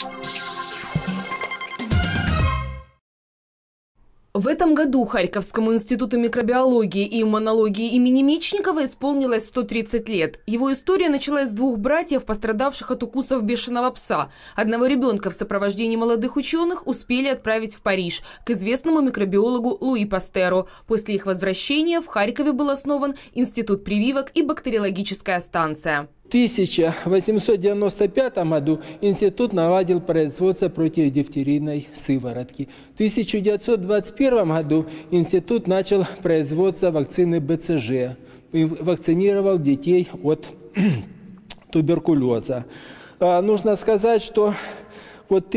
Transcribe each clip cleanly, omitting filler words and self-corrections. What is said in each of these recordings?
В этом году Харьковскому институту микробиологии и иммунологии имени Мечникова исполнилось 130 лет. Его история началась с двух братьев, пострадавших от укусов бешеного пса. Одного ребенка в сопровождении молодых ученых успели отправить в Париж к известному микробиологу Луи Пастеру. После их возвращения в Харькове был основан Институт прививок и бактериологическая станция. В 1895 году институт наладил производство противодифтерийной сыворотки. В 1921 году институт начал производство вакцины БЦЖ и вакцинировал детей от туберкулеза. Нужно сказать, что вот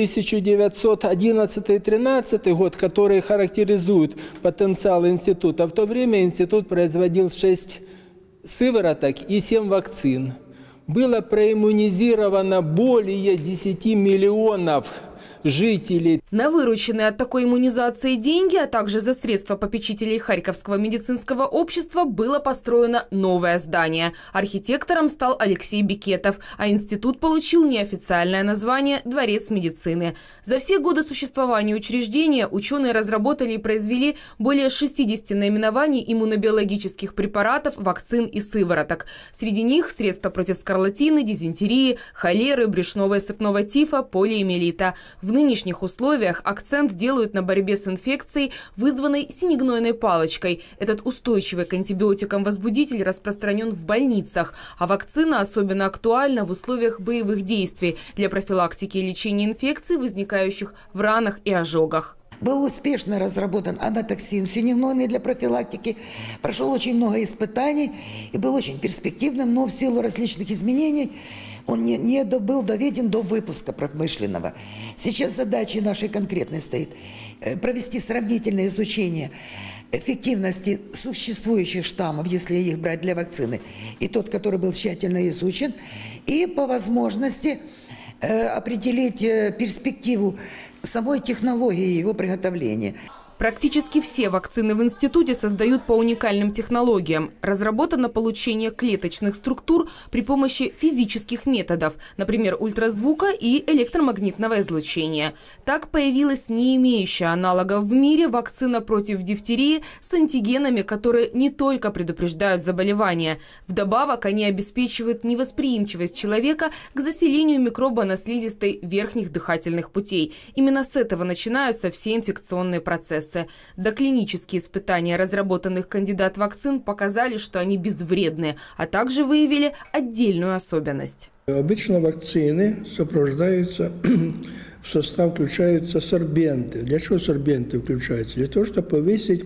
1911-13 год, которые характеризуют потенциал института, в то время институт производил 6 сывороток и 7 вакцин. Было проиммунизировано более 10 миллионов жителей. На вырученные от такой иммунизации деньги, а также за средства попечителей Харьковского медицинского общества было построено новое здание. Архитектором стал Алексей Бекетов, а институт получил неофициальное название «Дворец медицины». За все годы существования учреждения ученые разработали и произвели более 60 наименований иммунобиологических препаратов, вакцин и сывороток. Среди них средства против скарлатины, дизентерии, холеры, брюшного и сыпного тифа, полиомиелита. В нынешних условиях акцент делают на борьбе с инфекцией, вызванной синегнойной палочкой. Этот устойчивый к антибиотикам возбудитель распространен в больницах, а вакцина особенно актуальна в условиях боевых действий для профилактики и лечения инфекций, возникающих в ранах и ожогах. Был успешно разработан анатоксин синегнойный для профилактики, прошел очень много испытаний и был очень перспективным, но в силу различных изменений он не был доведен до выпуска промышленного. Сейчас задачей нашей конкретной стоит провести сравнительное изучение эффективности существующих штаммов, если их брать для вакцины, и тот, который был тщательно изучен, и по возможности определить перспективу самой технологии его приготовления. Практически все вакцины в институте создают по уникальным технологиям. Разработано получение клеточных структур при помощи физических методов, например, ультразвука и электромагнитного излучения. Так появилась не имеющая аналогов в мире вакцина против дифтерии с антигенами, которые не только предупреждают заболевания. Вдобавок они обеспечивают невосприимчивость человека к заселению микроба на слизистой верхних дыхательных путей. Именно с этого начинаются все инфекционные процессы. Доклинические испытания разработанных кандидат-вакцин показали, что они безвредны, а также выявили отдельную особенность. Обычно вакцины сопровождаются, в состав включаются сорбенты. Для чего сорбенты включаются? Для того, чтобы повысить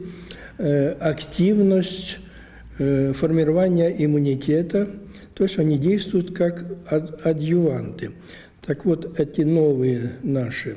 активность формирования иммунитета, то есть они действуют как адъюванты. Так вот, эти новые наши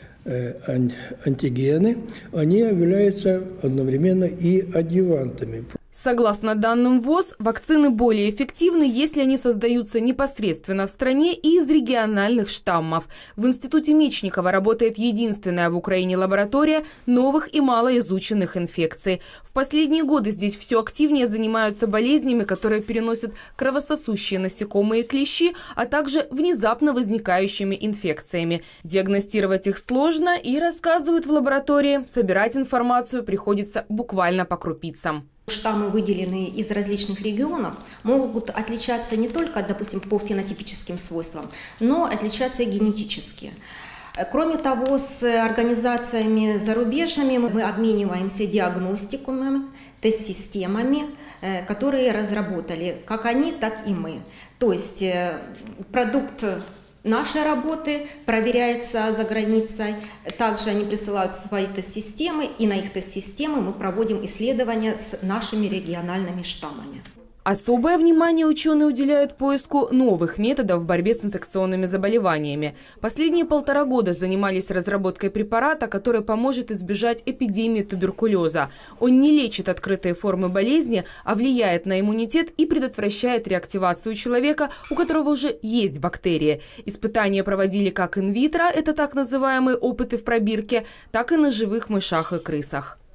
антигены, они являются одновременно и адъювантами. Согласно данным ВОЗ, вакцины более эффективны, если они создаются непосредственно в стране и из региональных штаммов. В Институте Мечникова работает единственная в Украине лаборатория новых и малоизученных инфекций. В последние годы здесь все активнее занимаются болезнями, которые переносят кровососущие насекомые и клещи, а также внезапно возникающими инфекциями. Диагностировать их сложно и, рассказывают в лаборатории, собирать информацию приходится буквально по крупицам. Штаммы, выделенные из различных регионов, могут отличаться не только, допустим, по фенотипическим свойствам, но отличаться и генетически. Кроме того, с организациями зарубежными мы обмениваемся диагностикумами, тест-системами, которые разработали как они, так и мы. То есть продукт нашей работы проверяется за границей. Также они присылают свои тест-системы, и на их тест-системы мы проводим исследования с нашими региональными штаммами. Особое внимание ученые уделяют поиску новых методов в борьбе с инфекционными заболеваниями. Последние 1,5 года занимались разработкой препарата, который поможет избежать эпидемии туберкулеза. Он не лечит открытые формы болезни, а влияет на иммунитет и предотвращает реактивацию человека, у которого уже есть бактерии. Испытания проводили как инвитро, это так называемые опыты в пробирке, так и на живых мышах и крысах.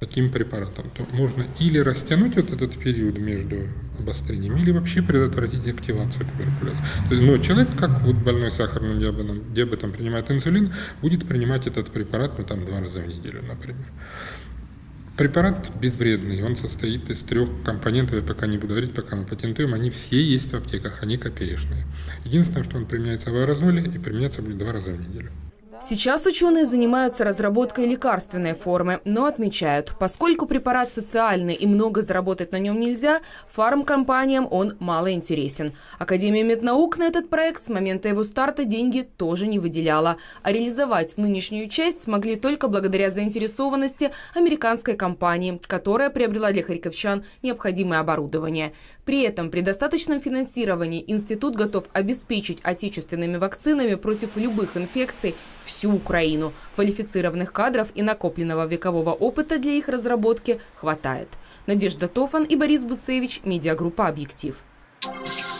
таким препаратом, то можно или растянуть вот этот период между обострением, или вообще предотвратить активацию туберкулеза. Но человек, как вот больной сахарным диабетом принимает инсулин, будет принимать этот препарат 2 раза в неделю, например. Препарат безвредный, он состоит из 3 компонентов, я пока не буду говорить, пока мы патентуем, они все есть в аптеках, они копеечные. Единственное, что он применяется в аэрозоле и применяться будет 2 раза в неделю. Сейчас ученые занимаются разработкой лекарственной формы, но отмечают, поскольку препарат социальный и много заработать на нем нельзя, фармкомпаниям он мало интересен. Академия меднаук на этот проект с момента его старта деньги тоже не выделяла. А реализовать нынешнюю часть смогли только благодаря заинтересованности американской компании, которая приобрела для харьковчан необходимое оборудование. При этом при достаточном финансировании институт готов обеспечить отечественными вакцинами против любых инфекций всю Украину. Квалифицированных кадров и накопленного векового опыта для их разработки хватает. Надежда Тофан и Борис Буцевич, медиагруппа «Объектив».